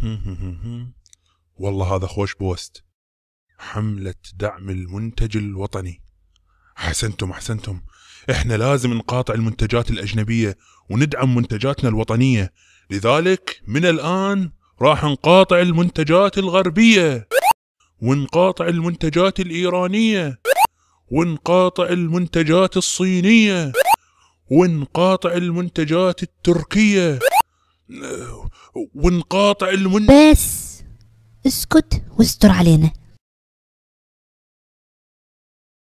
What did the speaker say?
والله هذا خوش بوست. حملة دعم المنتج الوطني. أحسنتم. إحنا لازم نقاطع المنتجات الأجنبية وندعم منتجاتنا الوطنية. لذلك من الآن راح نقاطع المنتجات الغربية، ونقاطع المنتجات الإيرانية، ونقاطع المنتجات الصينية، ونقاطع المنتجات التركية، ونقاطع بس اسكت واستر علينا.